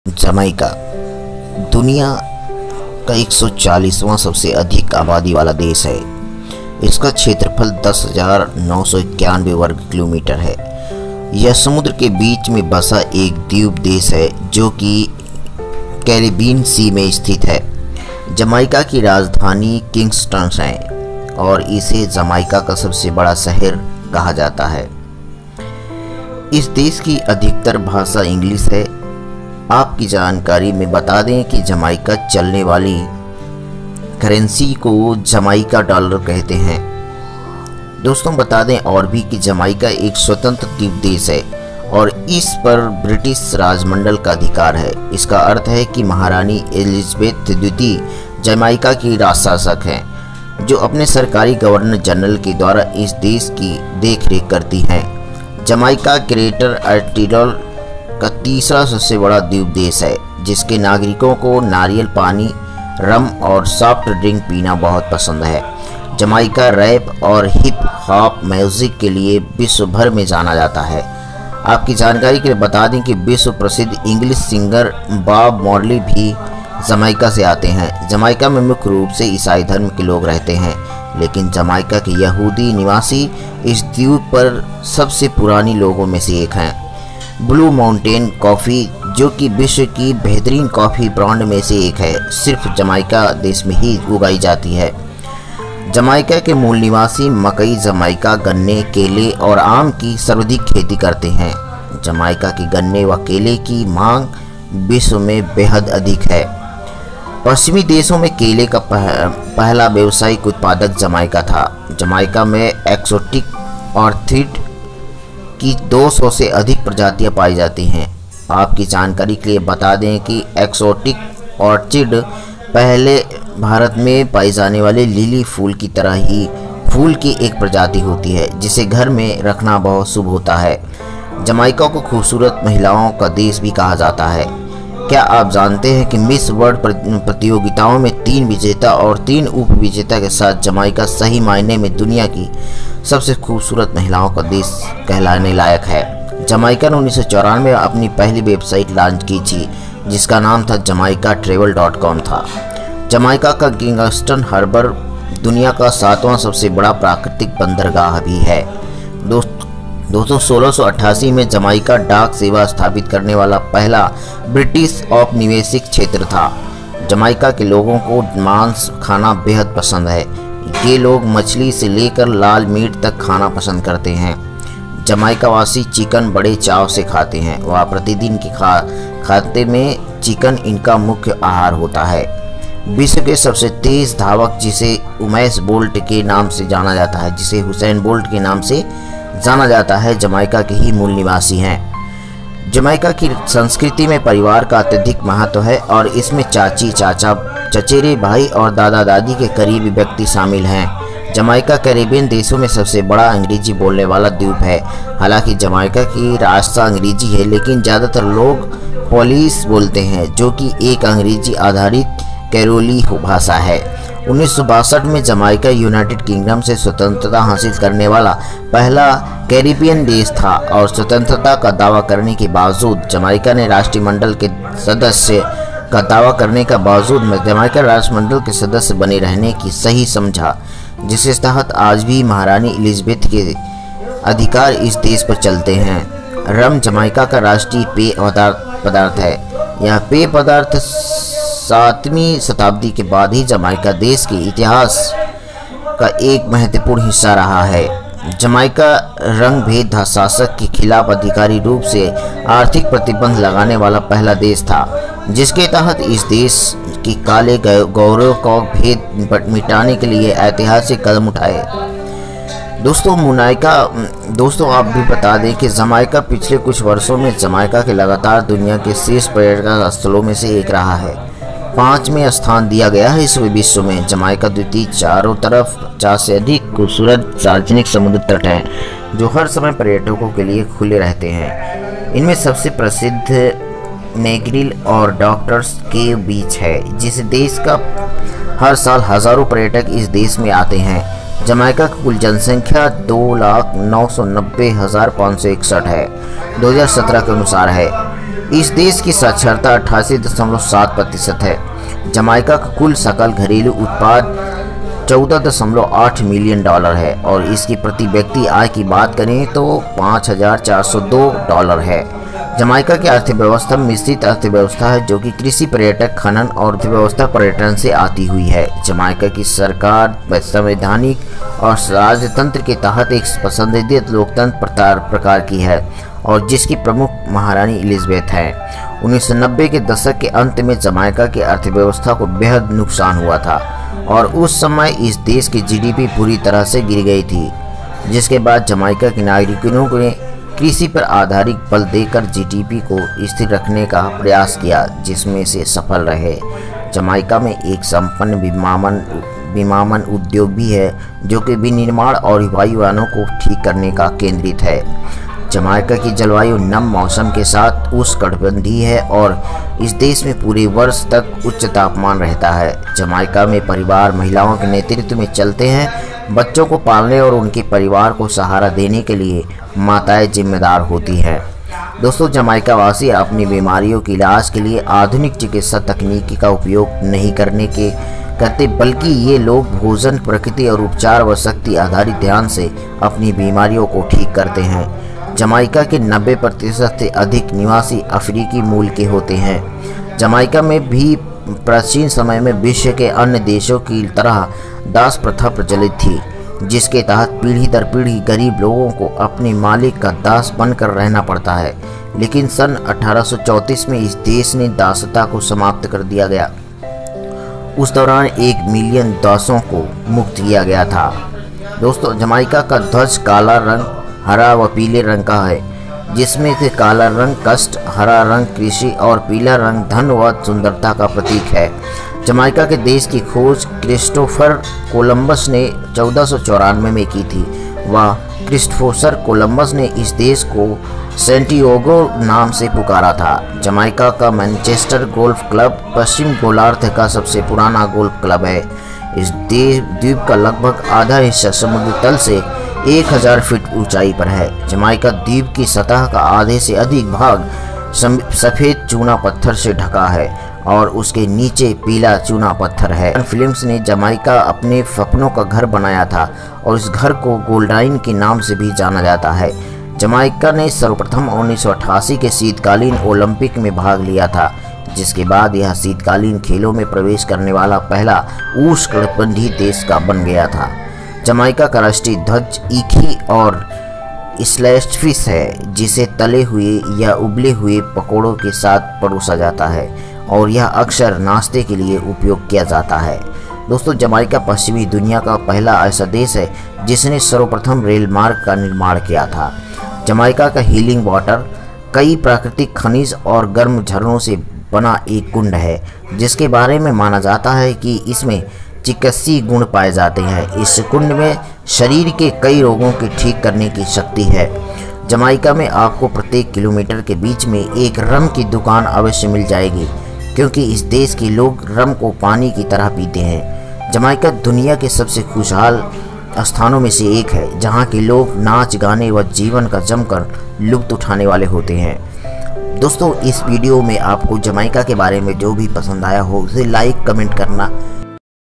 Jamaica दुनिया का 140वां सबसे अधिक आबादी वाला देश है। इसका क्षेत्रफल 10,991 वर्ग किलोमीटर है। यह समुद्र के बीच में बसा एक द्वीप देश है जो कि कैरिबियन सी में स्थित है। जमाइका की राजधानी किंगस्टन है और इसे जमाइका का सबसे बड़ा शहर कहा जाता है। इस देश की अधिकतर भाषा इंग्लिश है। आपकी जानकारी में बता दें कि जमाइका चलने वाली करेंसी को जमाइका डॉलर कहते हैं। दोस्तों बता दें और भी कि जमाइका एक स्वतंत्र द्वीप देश है और इस पर ब्रिटिश राजमंडल का अधिकार है। इसका अर्थ है कि महारानी एलिजाबेथ द्वितीय जमाइका की राजशासक हैं, जो अपने सरकारी गवर्नर जनरल के द्वारा इस देश की देखरेख करती हैं। जमाइका ग्रेटर एंटील का तीसरा सबसे बड़ा द्वीप देश है, जिसके नागरिकों को नारियल पानी, रम और सॉफ्ट ड्रिंक पीना बहुत पसंद है। जमाइका रैप और हिप हॉप म्यूजिक के लिए विश्व भर में जाना जाता है। आपकी जानकारी के लिए बता दें कि विश्व प्रसिद्ध इंग्लिश सिंगर बॉब मार्ली भी जमाइका से आते हैं। जमाइका में मुख्य रूप से ईसाई धर्म के लोग रहते हैं, लेकिन जमाइका के यहूदी निवासी इस द्वीप पर सबसे पुरानी लोगों में से एक हैं। ब्लू माउंटेन कॉफ़ी, जो कि विश्व की बेहतरीन कॉफ़ी ब्रांड में से एक है, सिर्फ जमाइका देश में ही उगाई जाती है। जमाइका के मूल निवासी मकई, जमाइका गन्ने, केले और आम की सर्वाधिक खेती करते हैं। जमाइका के गन्ने व केले की मांग विश्व में बेहद अधिक है। पश्चिमी देशों में केले का पहला व्यावसायिक उत्पादक जमाइका था। जमाइका में एक्सोटिक ऑर्चिड की 200 से अधिक प्रजातियां पाई जाती हैं। आपकी जानकारी के लिए बता दें कि एक्सोटिक ऑर्चिड पहले भारत में पाई जाने वाले लिली फूल की तरह ही फूल की एक प्रजाति होती है, जिसे घर में रखना बहुत शुभ होता है। जमाइका को खूबसूरत महिलाओं का देश भी कहा जाता है। क्या आप जानते हैं कि मिस वर्ल्ड प्रतियोगिताओं में 3 विजेता और 3 उप विजेता के साथ जमाइका सही मायने में दुनिया की सबसे खूबसूरत महिलाओं का देश कहलाने लायक है। जमाइका ने 1994 में अपनी पहली वेबसाइट लॉन्च की थी, जिसका नाम था jamaicatravel.com था। जमाइका का किंगस्टन हार्बर दुनिया का 7वां सबसे बड़ा प्राकृतिक बंदरगाह भी है। दोस्तों 1688 में जमाइका डाक सेवा स्थापित करने वाला पहला ब्रिटिश औपनिवेशिक क्षेत्र था। जमाइका के लोगों को मांस खाना बेहद पसंद है। ये लोग मछली से लेकर लाल मीट तक खाना पसंद करते हैं। जमाइका वासी चिकन बड़े चाव से खाते हैं। वह प्रतिदिन के खाते में चिकन इनका मुख्य आहार होता है। विश्व के सबसे तेज धावक जिसे उमैस बोल्ट के नाम से जाना जाता है, जिसे हुसैन बोल्ट के नाम से जाना जाता है, जमाइका के ही मूल निवासी हैं। जमाइका की संस्कृति में परिवार का अत्यधिक महत्व है और इसमें चाची, चाचा, चचेरे भाई और दादा दादी के करीबी व्यक्ति शामिल हैं। जमाइका कैरिबियन देशों में सबसे बड़ा अंग्रेजी बोलने वाला द्वीप है। हालांकि जमाइका की राष्ट्रीय अंग्रेजी है, लेकिन ज़्यादातर लोग पोलिश बोलते हैं, जो कि एक अंग्रेजी आधारित कैरोली भाषा है। 1962 में जमाइका यूनाइटेड किंगडम से स्वतंत्रता हासिल करने वाला पहला कैरिबियन देश था और स्वतंत्रता का दावा करने के बावजूद जमाइका ने राष्ट्रमंडल के सदस्य का दावा करने का बावजूद जमाइका राष्ट्रमंडल के सदस्य बने रहने की सही समझा, जिसके तहत आज भी महारानी एलिजाबेथ के अधिकार इस देश पर चलते हैं। रम जमाइका का राष्ट्रीय पेय पदार्थ है। यह पेय पदार्थ 7वीं शताब्दी के बाद ही जमाइका देश के इतिहास का एक महत्वपूर्ण हिस्सा रहा है। जमाइका रंग भेद शासक के खिलाफ अधिकारी रूप से आर्थिक प्रतिबंध लगाने वाला पहला देश था, जिसके तहत इस देश की काले गौरव को भेद मिटाने के लिए ऐतिहासिक कदम उठाए। दोस्तों आप भी बता दें कि जमाइका पिछले कुछ वर्षों में जमाइका के लगातार दुनिया के शीर्ष पर्यटन स्थलों में से एक रहा है। 5वें स्थान दिया गया है इस विश्व में। जमाइका द्वीप चारों तरफ 50 से अधिक खूबसूरत सार्वजनिक समुद्र तट हैं, जो हर समय पर्यटकों के लिए खुले रहते हैं। इनमें सबसे प्रसिद्ध नेग्रिल और डॉक्टर्स के बीच है, जिस देश का हर साल हजारों पर्यटक इस देश में आते हैं। जमाइका की कुल जनसंख्या 2,09,90,561 है, 2017 के अनुसार है। इस देश की साक्षरता 88.7% है। जमाइका का कुल सकल घरेलू उत्पाद 14.8 मिलियन डॉलर है और इसकी प्रति व्यक्ति आय की बात करें तो $5,402 है। जमाइका की अर्थव्यवस्था मिश्रित अर्थव्यवस्था है जो कि कृषि, पर्यटक, खनन और अर्थव्यवस्था पर्यटन से आती हुई है। जमाइका की सरकार संवैधानिक और राजतंत्र के तहत एक पसंदीदा लोकतंत्र प्रकार की है और जिसकी प्रमुख महारानी एलिजाबेथ हैं। 1990 के दशक के अंत में जमाइका की अर्थव्यवस्था को बेहद नुकसान हुआ था और उस समय इस देश की जीडीपी पूरी तरह से गिर गई थी, जिसके बाद जमाइका के नागरिकों ने कृषि पर आधारित बल देकर जीडीपी को स्थिर रखने का प्रयास किया, जिसमें से सफल रहे। जमाइका में एक संपन्न विमानन उद्योग भी है जो कि विनिर्माण और वायुयानों को ठीक करने का केंद्रित है। जमाइका की जलवायु नम मौसम के साथ उष्णकटिबंधीय है और इस देश में पूरे वर्ष तक उच्च तापमान रहता है। जमाइका में परिवार महिलाओं के नेतृत्व में चलते हैं। बच्चों को पालने और उनके परिवार को सहारा देने के लिए माताएं जिम्मेदार होती हैं। दोस्तों, जमाइका वासी अपनी बीमारियों के इलाज के लिए आधुनिक चिकित्सा तकनीकी का उपयोग नहीं करते, बल्कि ये लोग भोजन, प्रकृति और उपचार व शक्ति आधारित ध्यान से अपनी बीमारियों को ठीक करते हैं। जमाइका के 90% से अधिक निवासी अफ्रीकी मूल के होते हैं। जमाइका में भी प्राचीन समय में विश्व के अन्य देशों की तरह दास प्रथा प्रचलित थी, जिसके तहत पीढ़ी दर पीढ़ी गरीब लोगों को अपने मालिक का दास बनकर रहना पड़ता है। लेकिन सन 1834 में इस देश ने दासता को समाप्त कर दिया गया। उस दौरान 1 मिलियन दासों को मुक्त किया गया था। दोस्तों, जमाइका का ध्वज काला रंग, हरा व पीले रंग का है, जिसमें से काला रंग कष्ट, हरा रंग कृषि और पीला रंग धन व सुंदरता का प्रतीक है। जमाइका के देश की खोज क्रिस्टोफर कोलंबस ने 1494 में की थी। वह क्रिस्टोफर कोलंबस ने इस देश को सेंटियागो नाम से पुकारा था। जमाइका का मैनचेस्टर गोल्फ क्लब पश्चिम गोलार्ध का सबसे पुराना गोल्फ क्लब है। इस द्वीप का लगभग आधा हिस्सा समुद्र तल से 1000 फीट ऊंचाई पर है। जमाइका द्वीप की सतह का आधे से अधिक भाग सफ़ेद चूना पत्थर से ढका है और उसके नीचे पीला चूना पत्थर है। फिल्म्स ने जमाइका अपने सपनों का घर बनाया था और इस घर को गोल्डाइन के नाम से भी जाना जाता है। जमाइका ने सर्वप्रथम 1988 के शीतकालीन ओलंपिक में भाग लिया था, जिसके बाद यह शीतकालीन खेलों में प्रवेश करने वाला पहला उष्णकटिबंधीय देश का बन गया था। जमाइका का राष्ट्रीय ध्वज ईखी और स्लैश्ड फिश है, जिसे तले हुए या उबले हुए पकौड़ों के साथ परोसा जाता है और यह अक्सर नाश्ते के लिए उपयोग किया जाता है। दोस्तों, जमाइका पश्चिमी दुनिया का पहला ऐसा देश है जिसने सर्वप्रथम रेल मार्ग का निर्माण किया था। जमाइका का हीलिंग वाटर कई प्राकृतिक खनिज और गर्म झरनों से बना एक कुंड है, जिसके बारे में माना जाता है कि इसमें चिकित्सीय गुण पाए जाते हैं। इस कुंड में शरीर के कई रोगों की ठीक करने की शक्ति है। जमाइका में आपको प्रत्येक किलोमीटर के बीच में एक रम की दुकान अवश्य मिल जाएगी, क्योंकि इस देश के लोग रम को पानी की तरह पीते हैं। जमाइका दुनिया के सबसे खुशहाल स्थानों में से एक है, जहां के लोग नाच गाने व जीवन का जमकर लुत्फ उठाने वाले होते हैं। दोस्तों, इस वीडियो में आपको जमाइका के बारे में जो भी पसंद आया हो उसे लाइक कमेंट करना